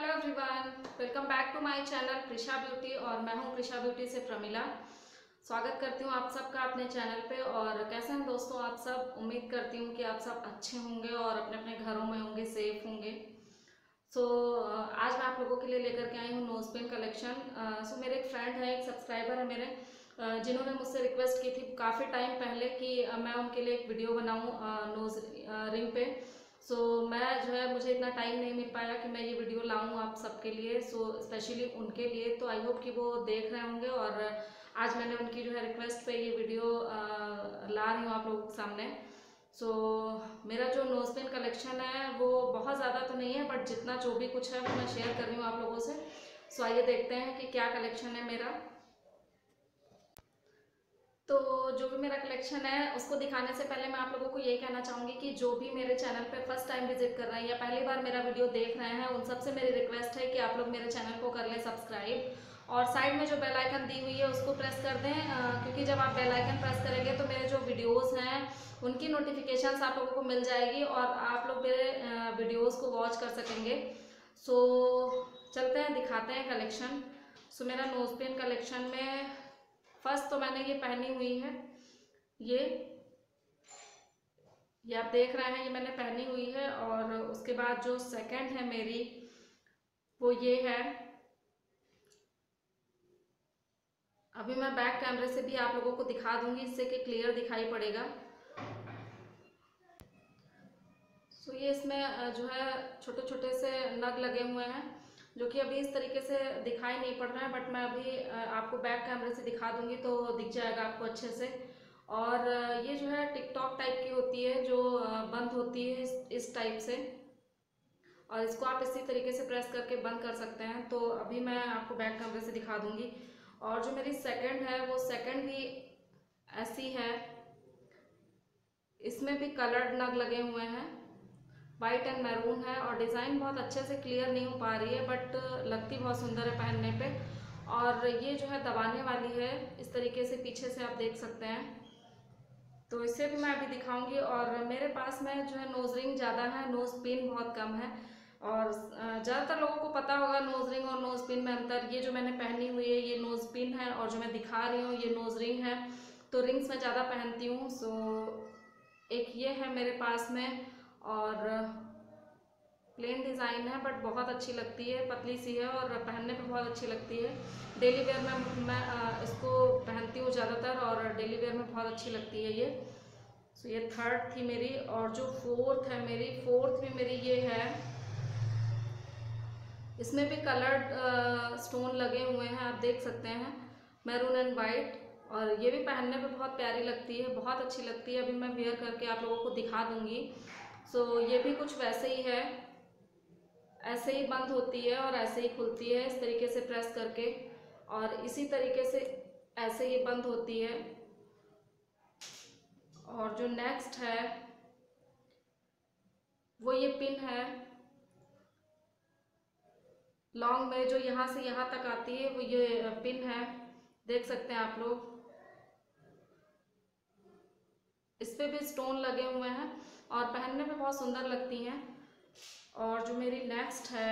Everyone, welcome back to my channel Prisha beauty. और मैं हूं प्रिशा ब्यूटी से प्रमिला। स्वागत करती हूं आप सबका अपने चैनल पे। और कैसे हैं दोस्तों आप सब? उम्मीद करती हूं कि आप सब अच्छे होंगे और अपने अपने घरों में होंगे, सेफ होंगे। सो आज मैं आप लोगों के लिए लेकर के आई हूँ नोज पिन कलेक्शन। सो मेरे एक फ्रेंड है, एक सब्सक्राइबर है मेरे, जिन्होंने मुझसे रिक्वेस्ट की थी काफ़ी टाइम पहले कि मैं उनके लिए एक वीडियो बनाऊँ नोज रिंग पे। सो मैं जो है, मुझे इतना टाइम नहीं मिल पाया कि मैं ये वीडियो लाऊं आप सबके लिए, सो स्पेशली उनके लिए। तो आई होप कि वो देख रहे होंगे। और आज मैंने उनकी जो है रिक्वेस्ट पे ये वीडियो ला रही हूँ आप लोगों के सामने। सो मेरा जो नोज पिन कलेक्शन है वो बहुत ज़्यादा तो नहीं है, बट जितना जो भी कुछ है वो मैं शेयर कर रही हूँ आप लोगों से। सो आइए देखते हैं कि क्या कलेक्शन है मेरा। तो जो भी मेरा कलेक्शन है उसको दिखाने से पहले मैं आप लोगों को यही कहना चाहूँगी कि जो भी मेरे चैनल पे फर्स्ट टाइम विजिट कर रहे हैं या पहली बार मेरा वीडियो देख रहे हैं, उन सबसे मेरी रिक्वेस्ट है कि आप लोग मेरे चैनल को कर लें सब्सक्राइब और साइड में जो बेल आइकन दी हुई है उसको प्रेस कर दें, क्योंकि जब आप बेल आइकन प्रेस करेंगे तो मेरे जो वीडियोज़ हैं उनकी नोटिफिकेशन आप लोगों को मिल जाएगी और आप लोग मेरे वीडियोज़ को वॉच कर सकेंगे। सो चलते हैं, दिखाते हैं कलेक्शन। सो मेरा नोज पिन कलेक्शन में फर्स्ट तो मैंने ये पहनी हुई है, ये आप देख रहे हैं, ये मैंने पहनी हुई है। और उसके बाद जो सेकंड है मेरी वो ये है। अभी मैं बैक कैमरे से भी आप लोगों को दिखा दूंगी, इससे कि क्लियर दिखाई पड़ेगा। सो ये इसमें जो है छोटे छोटे से नग लगे हुए हैं, जो कि अभी इस तरीके से दिखाई नहीं पड़ रहा है, बट मैं अभी आपको बैक कैमरे से दिखा दूंगी तो दिख जाएगा आपको अच्छे से। और ये जो है टिकटॉक टाइप की होती है, जो बंद होती है इस टाइप से, और इसको आप इसी तरीके से प्रेस करके बंद कर सकते हैं। तो अभी मैं आपको बैक कैमरे से दिखा दूंगी। और जो मेरी सेकंड है वो सेकंड भी ऐसी है, इसमें भी कलर्ड नग लगे हुए हैं, वाइट एंड मैरून है। और डिज़ाइन बहुत अच्छे से क्लियर नहीं हो पा रही है, बट लगती बहुत सुंदर है पहनने पे। और ये जो है दबाने वाली है, इस तरीके से पीछे से आप देख सकते हैं। तो इसे भी मैं अभी दिखाऊंगी। और मेरे पास में जो है नोज रिंग ज़्यादा है, नोज पिन बहुत कम है। और ज़्यादातर लोगों को पता होगा नोज रिंग और नोज पिन में अंतर। ये जो मैंने पहनी हुई है ये नोज पिन है, और जो मैं दिखा रही हूँ ये नोज रिंग है। तो रिंग्स मैं ज़्यादा पहनती हूँ। सो एक ये है मेरे पास में, और प्लेन डिज़ाइन है बट बहुत अच्छी लगती है, पतली सी है और पहनने पे बहुत अच्छी लगती है। डेली वेयर में मैं इसको पहनती हूँ ज़्यादातर, और डेली वेयर में बहुत अच्छी लगती है ये। सो ये थर्ड थी मेरी। और जो फोर्थ है मेरी, फोर्थ भी मेरी ये है, इसमें भी कलर्ड स्टोन लगे हुए हैं, आप देख सकते हैं, मैरून एंड वाइट। और ये भी पहनने पे बहुत प्यारी लगती है, बहुत अच्छी लगती है। अभी मैं वेयर करके आप लोगों को दिखा दूंगी। सो ये भी कुछ वैसे ही है, ऐसे ही बंद होती है और ऐसे ही खुलती है इस तरीके से प्रेस करके, और इसी तरीके से ऐसे ही बंद होती है। और जो नेक्स्ट है वो ये पिन है, लॉन्ग में जो यहाँ से यहाँ तक आती है वो ये पिन है, देख सकते हैं आप लोग। इस पे भी स्टोन लगे हुए हैं और पहनने में बहुत सुंदर लगती हैं। और जो मेरी नेक्स्ट है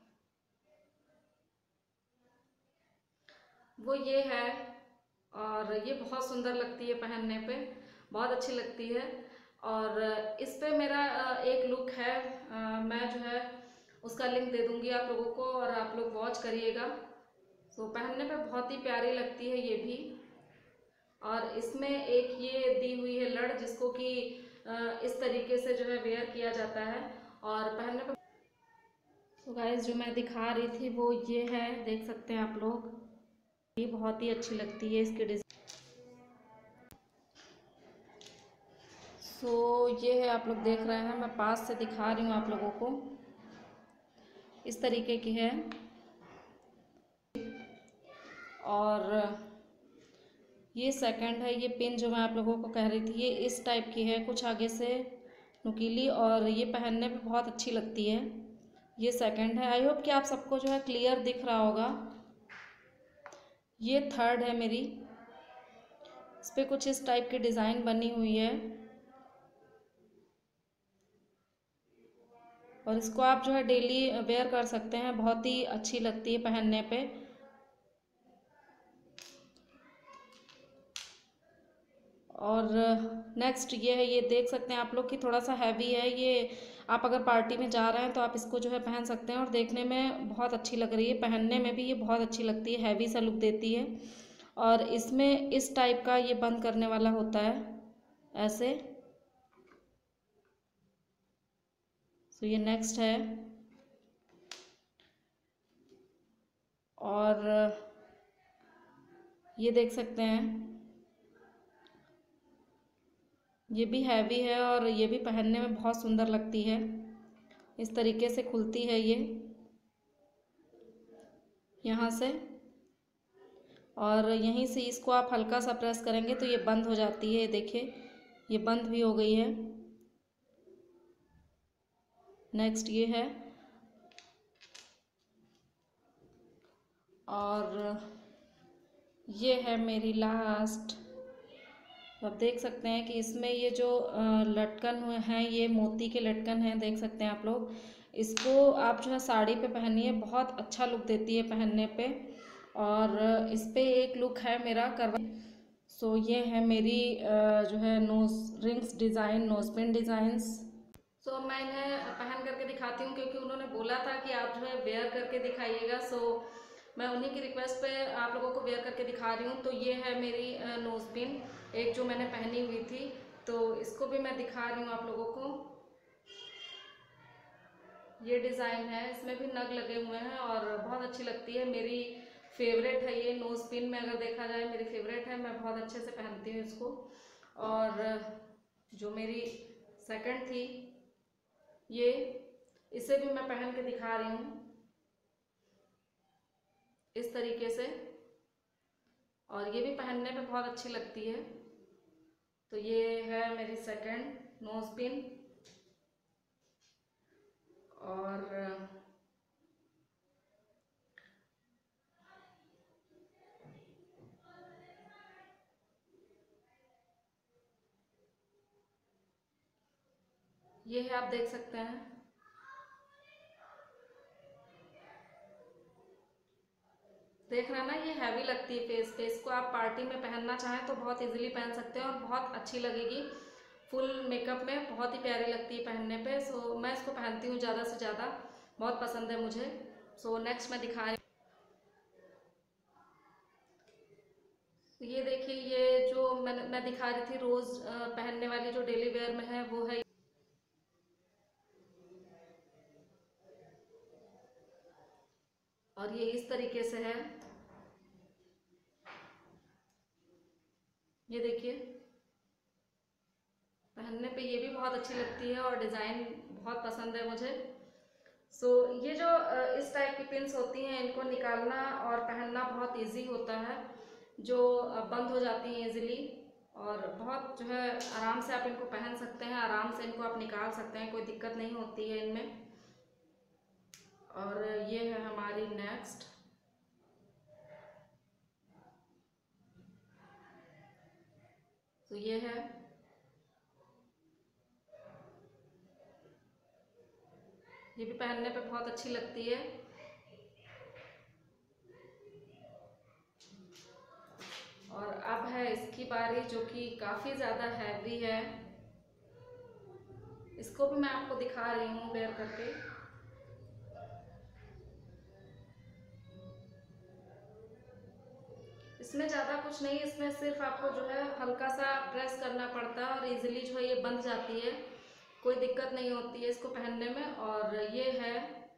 वो ये है, और ये बहुत सुंदर लगती है पहनने पे, बहुत अच्छी लगती है। और इस पे मेरा एक लुक है, मैं जो है उसका लिंक दे दूंगी आप लोगों को और आप लोग वॉच करिएगा। सो पहनने पे बहुत ही प्यारी लगती है ये भी। और इसमें एक ये दी हुई है लड़, जिसको कि इस तरीके से जो है वेयर किया जाता है और पहनने पे। तो गाइस जो मैं दिखा रही थी वो ये है, देख सकते हैं आप लोग, ये बहुत ही अच्छी लगती है इसकी डिज़ाइन। सो ये है, आप लोग देख रहे हैं, मैं पास से दिखा रही हूँ आप लोगों को, इस तरीके की है। और ये सेकंड है, ये पिन जो मैं आप लोगों को कह रही थी ये इस टाइप की है, कुछ आगे से नुकीली, और ये पहनने पे बहुत अच्छी लगती है। ये सेकंड है। आई होप कि आप सबको जो है क्लियर दिख रहा होगा। ये थर्ड है मेरी, इस पर कुछ इस टाइप की डिज़ाइन बनी हुई है, और इसको आप जो है डेली वेयर कर सकते हैं, बहुत ही अच्छी लगती है पहनने पे। और नेक्स्ट ये है, ये देख सकते हैं आप लोग कि थोड़ा सा हैवी है ये। आप अगर पार्टी में जा रहे हैं तो आप इसको जो है पहन सकते हैं, और देखने में बहुत अच्छी लग रही है, पहनने में भी ये बहुत अच्छी लगती है, हैवी सा लुक देती है। और इसमें इस टाइप का ये बंद करने वाला होता है ऐसे। तो ये नेक्स्ट है। और ये देख सकते हैं, ये भी हैवी है और ये भी पहनने में बहुत सुंदर लगती है। इस तरीके से खुलती है ये यहाँ से, और यहीं से इसको आप हल्का सा प्रेस करेंगे तो ये बंद हो जाती है। देखिए ये बंद भी हो गई है। नेक्स्ट ये है। और ये है मेरी लास्ट। आप देख सकते हैं कि इसमें ये जो लटकन हैं, ये मोती के लटकन हैं, देख सकते हैं आप लोग। इसको आप जो है साड़ी पे पहनिए, बहुत अच्छा लुक देती है पहनने पे। और इस पे एक लुक है मेरा करवा। सो ये है मेरी जो है nose rings design, nose pin designs. So मैं इन्हें पहन करके दिखाती हूँ, क्योंकि उन्होंने बोला था कि आप जो है वेयर करके दिखाइएगा। सो मैं उन्हीं की रिक्वेस्ट पे आप लोगों को वेयर करके दिखा रही हूँ। तो ये है मेरी नोज पिन, एक जो मैंने पहनी हुई थी, तो इसको भी मैं दिखा रही हूँ आप लोगों को। ये डिज़ाइन है, इसमें भी नग लगे हुए हैं और बहुत अच्छी लगती है। मेरी फेवरेट है ये नोज पिन में, अगर देखा जाए मेरी फेवरेट है, मैं बहुत अच्छे से पहनती हूँ इसको। और जो मेरी सेकंड थी ये, इसे भी मैं पहन के दिखा रही हूँ इस तरीके से, और ये भी पहनने पे बहुत अच्छी लगती है। तो ये है मेरी सेकंड नोज पिन। और ये है, आप देख सकते हैं। देख रहे हैं ना, ये हैवी लगती है फेस पे। इसको आप पार्टी में पहनना चाहें तो बहुत इजीली पहन सकते हैं और बहुत अच्छी लगेगी। फुल मेकअप में बहुत ही प्यारी लगती है पहनने पे। सो मैं इसको पहनती हूँ ज़्यादा से ज़्यादा, बहुत पसंद है मुझे। सो नेक्स्ट मैं दिखा रही हूँ। तो ये देखिए, ये जो मैं दिखा रही थी रोज़ पहनने वाली, जो डेली वेयर में है, वो है। और ये इस तरीके से है, ये देखिए पहनने पे ये भी बहुत अच्छी लगती है और डिज़ाइन बहुत पसंद है मुझे। सो ये जो इस टाइप की पिन्स होती हैं, इनको निकालना और पहनना बहुत इजी होता है, जो बंद हो जाती हैं इजीली। और बहुत जो है आराम से आप इनको पहन सकते हैं, आराम से इनको आप निकाल सकते हैं, कोई दिक्कत नहीं होती है इनमें। और ये है हमारी नेक्स्ट। तो ये है, ये भी पहनने पे बहुत अच्छी लगती है। और अब है इसकी बारी, जो कि काफ़ी ज़्यादा हैवी है। इसको भी मैं आपको दिखा रही हूँ वेयर करके। इसमें ज़्यादा कुछ नहीं, इसमें सिर्फ आपको जो है हल्का सा प्रेस करना पड़ता है और इजीली जो है ये बंध जाती है, कोई दिक्कत नहीं होती है इसको पहनने में। और ये है,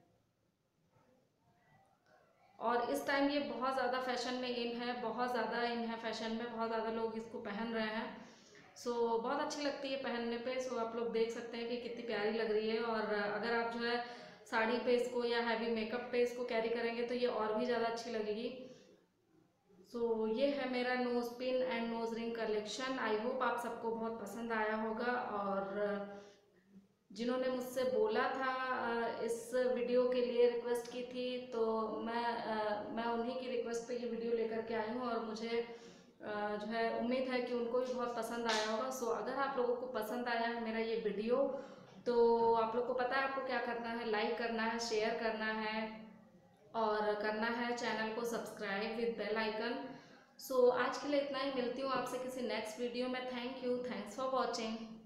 और इस टाइम ये बहुत ज़्यादा फैशन में इन है, बहुत ज़्यादा इन है फैशन में, बहुत ज़्यादा लोग इसको पहन रहे हैं। सो बहुत अच्छी लगती है पहनने पे। सो आप लोग देख सकते हैं कि कितनी प्यारी लग रही है। और अगर आप जो है साड़ी पे इसको या हैवी मेकअप पे इसको कैरी करेंगे तो ये और भी ज़्यादा अच्छी लगेगी। सो ये है मेरा nose pin and nose ring collection. I hope आप सबको बहुत पसंद आया होगा। और जिन्होंने मुझसे बोला था, इस वीडियो के लिए रिक्वेस्ट की थी, तो मैं उन्हीं की रिक्वेस्ट पे ये वीडियो लेकर के आई हूँ। और मुझे जो है उम्मीद है कि उनको भी बहुत पसंद आया होगा। सो अगर आप लोगों को पसंद आया है मेरा ये वीडियो, तो आप लोग को पता है आपको क्या करना है, लाइक करना है, शेयर करना है और करना है चैनल को subscribe with bell icon. So आज के लिए इतना ही, मिलती हूँ आपसे किसी नेक्स्ट वीडियो में। Thank you, thanks for watching.